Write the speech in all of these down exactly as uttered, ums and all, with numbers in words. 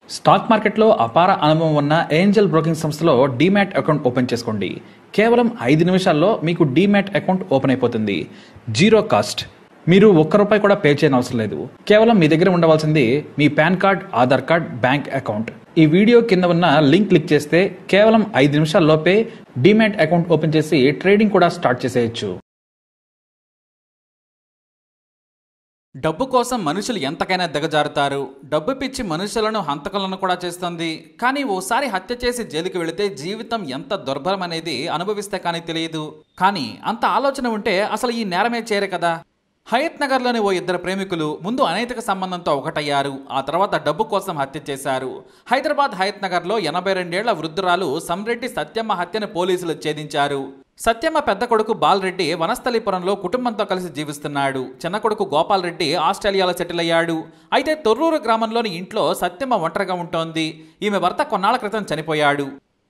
Stock మార్కెట్లో అపార అనుభవం ఉన్న ఏంజల్ బ్రోకింగ్ సంస్థలో డీమ్యాట్ అకౌంట్ ఓపెన్ చేసుకోండి. కేవలం ఐదు నిమిషాల్లో మీకు డీమ్యాట్ అకౌంట్ ఓపెన్ అయిపోతుంది. Zero cost. మీరు ఒక్క రూపాయి కూడా పే చేయని అవసరం లేదు. కేవలం మీ దగ్గర ఉండవలసింది మీ pan card, Aadhaar card, bank account. ఈ వీడియో కింద ఉన్న లింక్ క్లిక్ చేస్తే కేవలం ఐదు నిమిషాల్లోపే డీమ్యాట్ అకౌంట్ ఓపెన్ చేసి ట్రేడింగ్ కూడా స్టార్ట్ చేసేయచ్చు. డబ్బు కోసం మనుషులు ఎంతకైనా దిగజారుతారు. డబ్బు పిచ్చి మనుషులను హంతకులను కూడా చేస్తుంది. కానీ ఓసారి హత్య చేసి జైలుకి వెళితే జీవితం ఎంత దుర్భరం అనేది అనుభవిస్తే కానీ తెలియదు. కానీ అంత ఆలోచన ఉంటే అసలు ఈ నేరమే చేయరు కదా. హయత్ నగర్లోని ఓ ఇద్దరు ప్రేమికులు ముందు అనైతిక సంబంధంతో ఒకటయ్యారు. ఆ తర్వాత డబ్బు కోసం హత్య చేశారు. హైదరాబాద్ హయత్ నగర్లో ఎనభై రెండేళ్ల వృద్ధురాలు సంరెడ్డి సత్యమ్మ హత్యను పోలీసులు ఛేదించారు. సత్యమ్మ పెద్ద కొడుకు బాలరెడ్డి వనస్థలీపురంలో కుటుంబంతో కలిసి జీవిస్తున్నాడు. చిన్న కొడుకు గోపాల్ రెడ్డి ఆస్ట్రేలియాలో సెటిల్ అయ్యాడు. అయితే తొర్రూరు గ్రామంలోని ఇంట్లో సత్యమ్మ ఒంటరిగా ఉంటోంది. ఈమె భర్త కొన్నాళ్ల క్రితం చనిపోయాడు.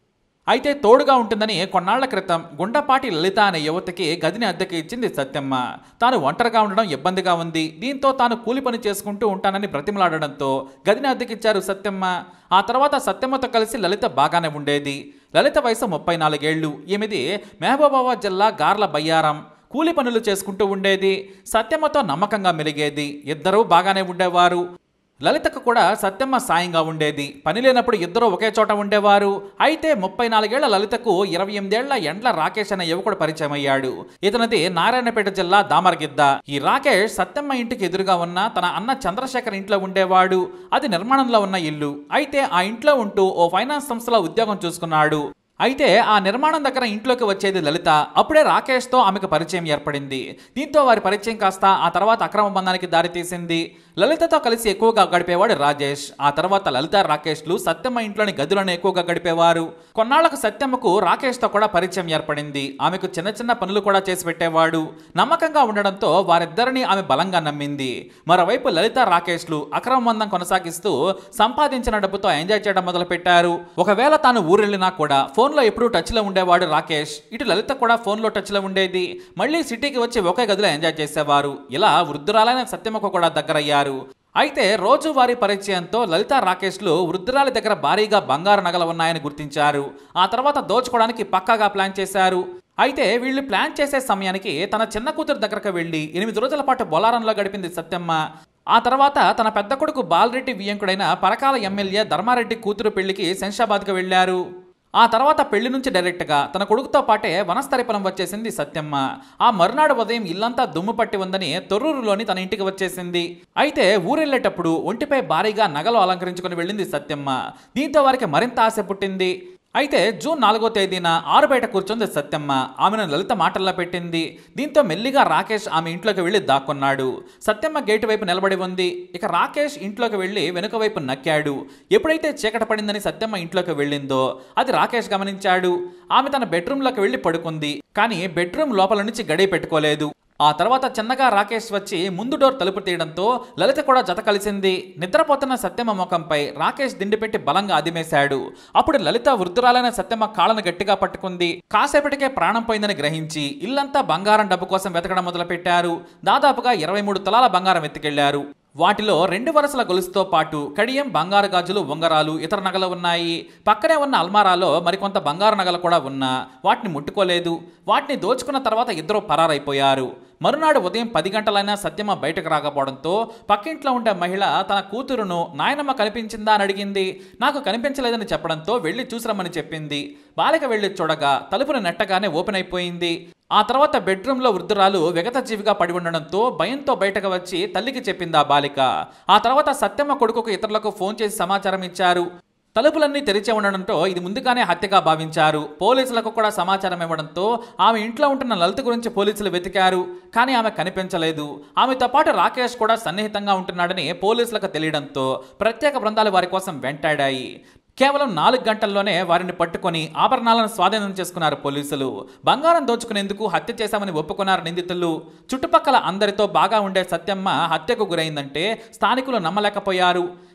అయితే తోడుగా ఉంటుందని కొన్నాళ్ల క్రితం గుండపాటి లలిత అనే యువతికి గదిని అద్దెకి ఇచ్చింది సత్యమ్మ. తాను ఒంటరిగా ఉండడం ఇబ్బందిగా ఉంది. దీంతో తాను కూలి పని చేసుకుంటూ ఉంటానని బ్రతిమలాడడంతో గదిని అద్దెకిచ్చారు సత్యమ్మ. ఆ తర్వాత సత్యమ్మతో కలిసి లలిత బాగానే ఉండేది. లలిత వయసు ముప్పై నాలుగేళ్లు. ఈమెది మహబూబాబాద్ జిల్లా గార్ల బయ్యారం. కూలి పనులు చేసుకుంటూ ఉండేది. సత్యమ్మతో నమ్మకంగా మెలిగేది. ఇద్దరూ బాగానే ఉండేవారు. లలితకు కూడా సత్యమ్మ సాయంగా ఉండేది. పని లేనప్పుడు ఇద్దరు ఒకే చోట ఉండేవారు. అయితే ముప్పై నాలుగేళ్ల లలితకు ఇరవై ఎనిమిదేళ్ల ఎండ్ల రాకేష్ అనే యువకుడు పరిచయం అయ్యాడు. ఇతనిది నారాయణపేట జిల్లా దామరగిద్ద. ఈ రాకేష్ సత్యమ్మ ఇంటికి ఎదురుగా ఉన్న తన అన్న చంద్రశేఖర్ ఇంట్లో ఉండేవాడు. అది నిర్మాణంలో ఉన్న ఇల్లు. అయితే ఆ ఇంట్లో ఉంటూ ఓ ఫైనాన్స్ సంస్థలో ఉద్యోగం చూసుకున్నాడు. అయితే ఆ నిర్మాణం దగ్గర ఇంట్లోకి వచ్చేది లలిత. అప్పుడే రాకేష్తో ఆమెకు పరిచయం ఏర్పడింది. దీంతో వారి పరిచయం కాస్త ఆ తర్వాత అక్రమ బంధానికి దారితీసింది. లలితతో కలిసి ఎక్కువగా గడిపేవాడు రాజేష్. ఆ తర్వాత లలిత, రాకేష్లు సత్యమ్మ ఇంట్లోని గదులను ఎక్కువగా గడిపేవారు. కొన్నాళ్లకు సత్యమ్మకు రాకేష్తో కూడా పరిచయం ఏర్పడింది. ఆమెకు చిన్న చిన్న పనులు కూడా చేసి పెట్టేవాడు. నమ్మకంగా ఉండడంతో వారిద్దరిని ఆమె బలంగా నమ్మింది. మరోవైపు లలిత, రాకేష్లు అక్రమ బంధం కొనసాగిస్తూ సంపాదించిన డబ్బుతో ఎంజాయ్ చేయడం మొదలుపెట్టారు. ఒకవేళ తాను ఊరెళ్ళినా కూడా ఫోన్లో ఎప్పుడూ టచ్లో ఉండేవాడు రాకేష్. ఇటు లలిత కూడా ఫోన్లో టచ్లో ఉండేది. మళ్ళీ సిటీకి వచ్చి ఒకే గదిలో ఎంజాయ్ చేసేవారు. ఇలా వృద్ధురాలైన సత్యమ్మకు కూడా దగ్గరయ్యారు. అయితే రోజువారీ పరిచయంతో లలిత, రాకేష్లు వృద్ధురాలి దగ్గర భారీగా బంగారు నగలు ఉన్నాయని గుర్తించారు. ఆ తర్వాత దోచుకోవడానికి పక్కాగా ప్లాన్ చేశారు. అయితే వీళ్ళు ప్లాన్ చేసే సమయానికి తన చిన్న కూతురు దగ్గరకు వెళ్లి ఎనిమిది రోజుల పాటు బొలారంలో గడిపింది సత్యమ్మ. ఆ తర్వాత తన పెద్ద కొడుకు బాలరెడ్డి వియ్యంకుడైన పరకాల ఎమ్మెల్యే ధర్మారెడ్డి కూతురు పెళ్లికి శంషాబాద్కు వెళ్లారు. ఆ తర్వాత పెళ్లి నుంచి డైరెక్ట్గా తన కొడుకుతో పాటే వనస్థలిపురం వచ్చేసింది సత్యమ్మ. ఆ మరునాడు ఉదయం ఇల్లంతా దుమ్ము పట్టి ఉందని తొర్రూరులోని తన ఇంటికి వచ్చేసింది. అయితే ఊరెళ్లేటప్పుడు ఒంటిపై భారీగా నగలు అలంకరించుకుని వెళ్ళింది సత్యమ్మ. దీంతో వారికి మరింత ఆశ పుట్టింది. అయితే జూన్ నాలుగో తేదీన ఆరు బయట కూర్చుంది సత్యమ్మ. ఆమెను లలిత మాటల్లో పెట్టింది. దీంతో మెల్లిగా రాకేష్ ఆమె ఇంట్లోకి వెళ్లి దాక్కున్నాడు. సత్యమ్మ గేటు వైపు నిలబడి ఉంది. ఇక రాకేష్ ఇంట్లోకి వెళ్లి వెనుక వైపు నక్కాడు. ఎప్పుడైతే చీకటి పడిందని సత్యమ్మ ఇంట్లోకి వెళ్ళిందో అది రాకేష్ గమనించాడు. ఆమె తన బెడ్రూమ్లోకి వెళ్లి పడుకుంది. కానీ బెడ్రూమ్ లోపల నుంచి గడియ పెట్టుకోలేదు. ఆ తర్వాత చిన్నగా రాకేష్ వచ్చి ముందు డోర్ తలుపు తీయడంతో లలిత కూడా జత కలిసింది. నిద్రపోతున్న సత్యమ్మ ముఖంపై రాకేష్ దిండిపెట్టి బలంగా అదిమేశాడు. అప్పుడు లలిత వృద్ధురాలైన సత్యమ్మ కాళ్ళను గట్టిగా పట్టుకుంది. కాసేపటికే ప్రాణం పోయిందని గ్రహించి ఇల్లంతా బంగారం డబ్బు కోసం వెతకడం మొదలుపెట్టారు. దాదాపుగా ఇరవై మూడు తులాల బంగారం ఎత్తుకెళ్లారు. వాటిలో రెండు వరుసల గొలుసుతో పాటు కడియం, బంగారు గాజులు, ఉంగరాలు, ఇతర నగలు ఉన్నాయి. పక్కనే ఉన్న అల్మారాలో మరికొంత బంగారు నగలు కూడా ఉన్నా వాటిని ముట్టుకోలేదు. వాటిని దోచుకున్న తర్వాత ఇద్దరు పరారైపోయారు. మరునాడు ఉదయం పది గంటలైనా సత్యమ్మ బయటకు రాకపోవడంతో పక్కింట్లో ఉండే మహిళ తన కూతురును నాయనమ్మ కనిపించిందా అని అడిగింది. నాకు కనిపించలేదని చెప్పడంతో వెళ్లి చూసిరమ్మని చెప్పింది. బాలిక వెళ్లి చూడగా తలుపును నెట్టగానే ఓపెన్ అయిపోయింది. ఆ తర్వాత బెడ్రూమ్లో వృద్ధురాలు విగత జీవిగా పడి ఉండడంతో భయంతో బయటకు వచ్చి తల్లికి చెప్పింది ఆ బాలిక. ఆ తర్వాత సత్యమ్మ కొడుకుకు ఇతరులకు ఫోన్ చేసి సమాచారం ఇచ్చారు. తలుపులన్నీ తెరిచే ఉండడంతో ఇది ముందుగానే హత్యగా భావించారు. పోలీసులకు కూడా సమాచారం ఇవ్వడంతో ఆమె ఇంట్లో ఉంటున్న లలిత గురించి పోలీసులు వెతికారు. కానీ ఆమె కనిపించలేదు. ఆమెతో పాటు రాకేష్ కూడా సన్నిహితంగా ఉంటున్నాడని పోలీసులకు తెలియడంతో ప్రత్యేక బృందాలు వారి కోసం వెంటాడాయి. కేవలం నాలుగు గంటల్లోనే వారిని పట్టుకొని ఆభరణాలను స్వాధీనం చేసుకున్నారు పోలీసులు. బంగారం దోచుకునేందుకు హత్య చేశామని ఒప్పుకున్నారు నిందితులు. చుట్టుపక్కల అందరితో బాగా ఉండే సత్యమ్మ హత్యకు గురైందంటే స్థానికులు నమ్మలేకపోయారు.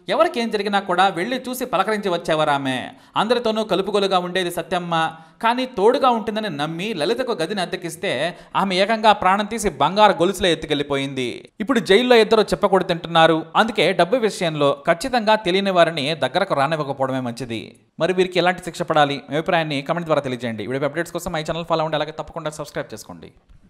ఎవరికి ఏం జరిగినా కూడా వెళ్ళి చూసి పలకరించి వచ్చేవారు ఆమె. అందరితోనూ కలుపుగోలుగా ఉండేది సత్యమ్మ. కానీ తోడుగా ఉంటుందని నమ్మి లలితకు గదిని అద్దెకిస్తే ఆమె ఏకంగా ప్రాణం తీసి బంగారు గొలుసులో ఎత్తుకెళ్లిపోయింది. ఇప్పుడు జైల్లో ఇద్దరు చెప్పకూడదు తింటున్నారు. అందుకే డబ్బు విషయంలో ఖచ్చితంగా తెలియని వారిని దగ్గరకు రానివ్వకపోవడమే మంచిది. మరి వీరికి ఎలాంటి శిక్ష పడాలి? మీ అభిప్రాయాన్ని కామెంట్ ద్వారా తెలియజేయండి. వీడియో అప్డేట్స్ కోసం మై ఛానల్ ఫాలో అవ్వండి. అలాగే తప్పకుండా సబ్స్క్రైబ్ చేసుకోండి.